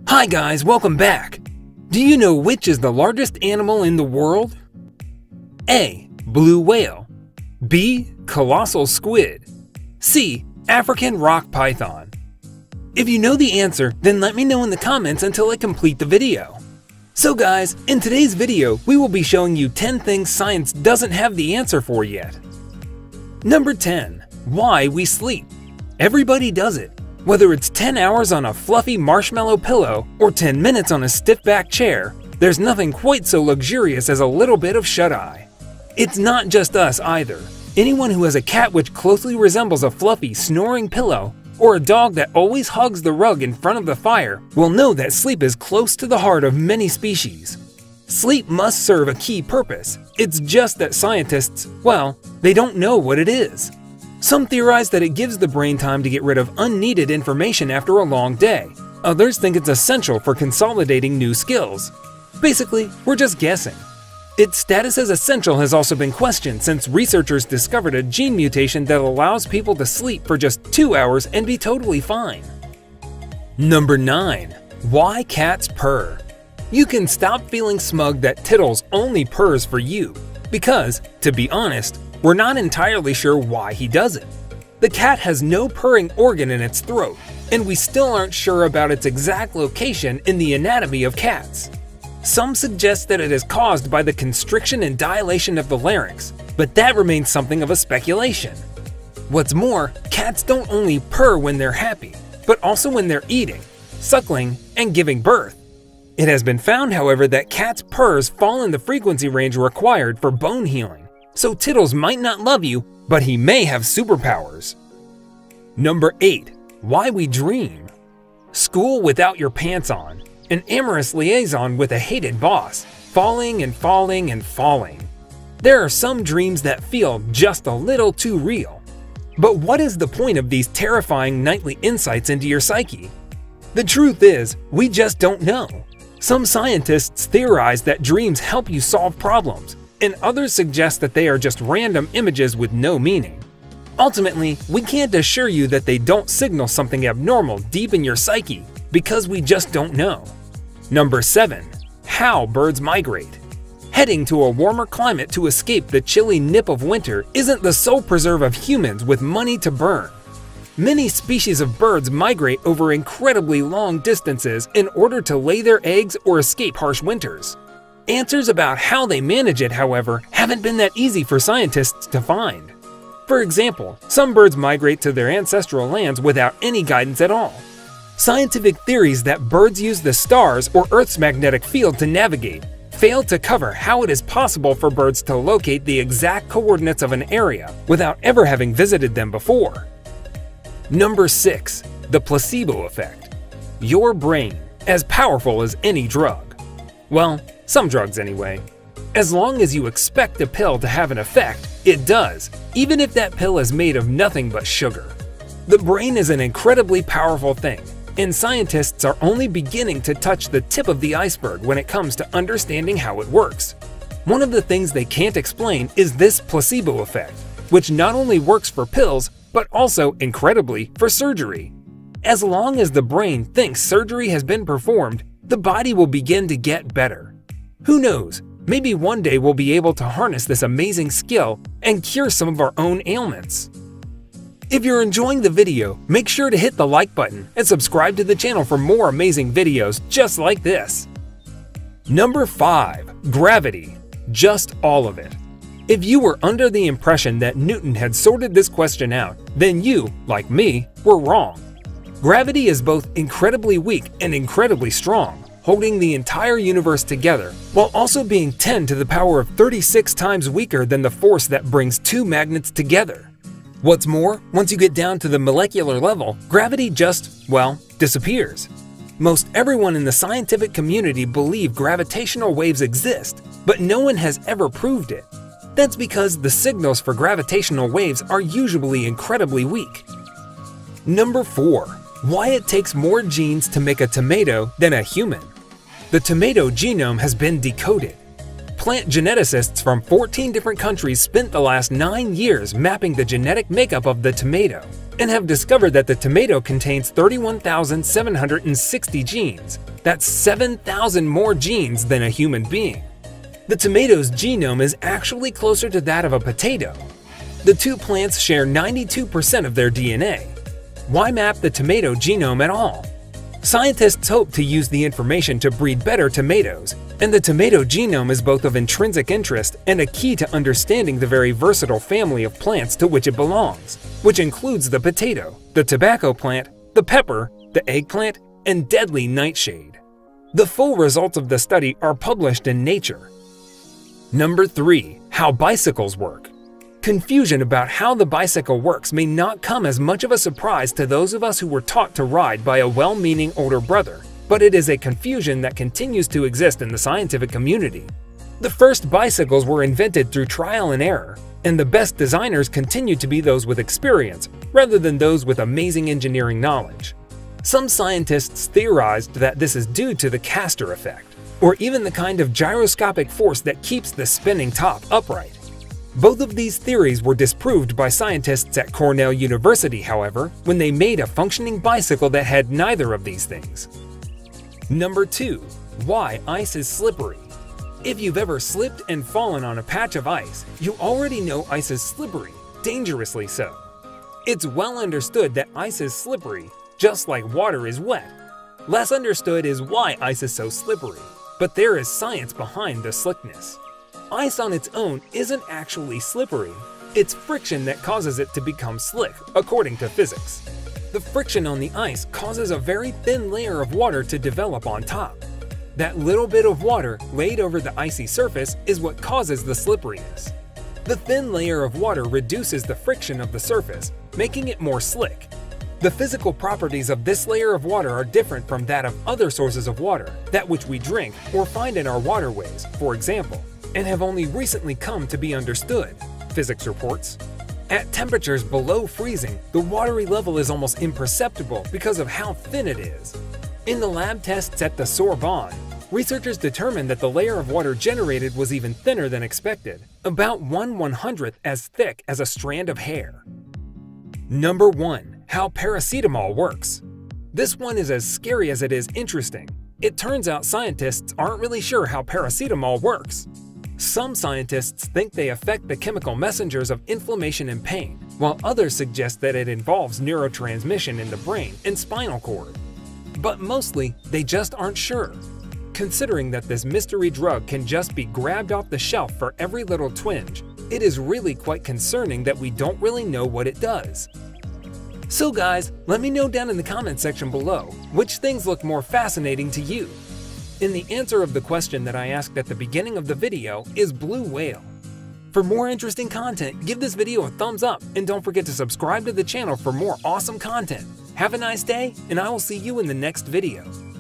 Hi guys, welcome back! Do you know which is the largest animal in the world? A. Blue whale. B. Colossal squid. C. African rock python. If you know the answer, then let me know in the comments until I complete the video. So guys, in today's video, we will be showing you 10 things science doesn't have the answer for yet. Number 10. Why we sleep. Everybody does it. Whether it's 10 hours on a fluffy marshmallow pillow or 10 minutes on a stiff-back chair, there's nothing quite so luxurious as a little bit of shut-eye. It's not just us either. Anyone who has a cat which closely resembles a fluffy, snoring pillow, or a dog that always hugs the rug in front of the fire will know that sleep is close to the heart of many species. Sleep must serve a key purpose. It's just that scientists, well, they don't know what it is. Some theorize that it gives the brain time to get rid of unneeded information after a long day. Others think it's essential for consolidating new skills. Basically, we're just guessing. Its status as essential has also been questioned since researchers discovered a gene mutation that allows people to sleep for just 2 hours and be totally fine. Number 9. Why cats purr. You can stop feeling smug that Tittles only purrs for you, because, to be honest, we're not entirely sure why he does it. The cat has no purring organ in its throat, and we still aren't sure about its exact location in the anatomy of cats. Some suggest that it is caused by the constriction and dilation of the larynx, but that remains something of a speculation. What's more, cats don't only purr when they're happy, but also when they're eating, suckling, and giving birth. It has been found, however, that cats' purrs fall in the frequency range required for bone healing. So Tittles might not love you, but he may have superpowers. Number 8. Why we dream. School without your pants on. An amorous liaison with a hated boss. Falling and falling and falling. There are some dreams that feel just a little too real. But what is the point of these terrifying nightly insights into your psyche? The truth is, we just don't know. Some scientists theorize that dreams help you solve problems, and others suggest that they are just random images with no meaning. Ultimately, we can't assure you that they don't signal something abnormal deep in your psyche, because we just don't know. Number 7. How birds migrate. Heading to a warmer climate to escape the chilly nip of winter isn't the sole preserve of humans with money to burn. Many species of birds migrate over incredibly long distances in order to lay their eggs or escape harsh winters. Answers about how they manage it, however, haven't been that easy for scientists to find. For example, some birds migrate to their ancestral lands without any guidance at all. Scientific theories that birds use the stars or Earth's magnetic field to navigate fail to cover how it is possible for birds to locate the exact coordinates of an area without ever having visited them before. Number 6. The placebo effect. Your brain, as powerful as any drug. Well, some drugs anyway. As long as you expect a pill to have an effect, it does, even if that pill is made of nothing but sugar. The brain is an incredibly powerful thing, and scientists are only beginning to touch the tip of the iceberg when it comes to understanding how it works. One of the things they can't explain is this placebo effect, which not only works for pills, but also, incredibly, for surgery. As long as the brain thinks surgery has been performed, the body will begin to get better. Who knows, maybe one day we'll be able to harness this amazing skill and cure some of our own ailments. If you're enjoying the video, make sure to hit the like button and subscribe to the channel for more amazing videos just like this. Number 5. Gravity. Just all of it. If you were under the impression that Newton had sorted this question out, then you, like me, were wrong. Gravity is both incredibly weak and incredibly strong, holding the entire universe together, while also being 10 to the power of 36 times weaker than the force that brings two magnets together. What's more, once you get down to the molecular level, gravity just, well, disappears. Most everyone in the scientific community believe gravitational waves exist, but no one has ever proved it. That's because the signals for gravitational waves are usually incredibly weak. Number 4. Why it takes more genes to make a tomato than a human. The tomato genome has been decoded. Plant geneticists from 14 different countries spent the last 9 years mapping the genetic makeup of the tomato. and have discovered that the tomato contains 31,760 genes. That's 7,000 more genes than a human being. The tomato's genome is actually closer to that of a potato. The two plants share 92% of their DNA. Why map the tomato genome at all? Scientists hope to use the information to breed better tomatoes, and the tomato genome is both of intrinsic interest and a key to understanding the very versatile family of plants to which it belongs, which includes the potato, the tobacco plant, the pepper, the eggplant, and deadly nightshade. The full results of the study are published in Nature. Number 3. How bicycles work. Confusion about how the bicycle works may not come as much of a surprise to those of us who were taught to ride by a well-meaning older brother, but it is a confusion that continues to exist in the scientific community. The first bicycles were invented through trial and error, and the best designers continue to be those with experience rather than those with amazing engineering knowledge. Some scientists theorized that this is due to the Castor effect, or even the kind of gyroscopic force that keeps the spinning top upright. Both of these theories were disproved by scientists at Cornell University, however, when they made a functioning bicycle that had neither of these things. Number 2. Why ice is slippery. If you've ever slipped and fallen on a patch of ice, you already know ice is slippery, dangerously so. It's well understood that ice is slippery, just like water is wet. Less understood is why ice is so slippery, but there is science behind the slickness. Ice on its own isn't actually slippery. It's friction that causes it to become slick, according to physics. The friction on the ice causes a very thin layer of water to develop on top. That little bit of water laid over the icy surface is what causes the slipperiness. The thin layer of water reduces the friction of the surface, making it more slick. The physical properties of this layer of water are different from that of other sources of water, that which we drink or find in our waterways, for example, and have only recently come to be understood, physics reports. At temperatures below freezing, the watery level is almost imperceptible because of how thin it is. In the lab tests at the Sorbonne, researchers determined that the layer of water generated was even thinner than expected, about 1/100th as thick as a strand of hair. Number 1. How paracetamol works. This one is as scary as it is interesting. It turns out scientists aren't really sure how paracetamol works. Some scientists think they affect the chemical messengers of inflammation and pain, while others suggest that it involves neurotransmission in the brain and spinal cord. But mostly, they just aren't sure. Considering that this mystery drug can just be grabbed off the shelf for every little twinge, it is really quite concerning that we don't really know what it does. So guys, let me know down in the comment section below which things look more fascinating to you. And the answer of the question that I asked at the beginning of the video is blue whale. For more interesting content, give this video a thumbs up and don't forget to subscribe to the channel for more awesome content. Have a nice day, and I will see you in the next video.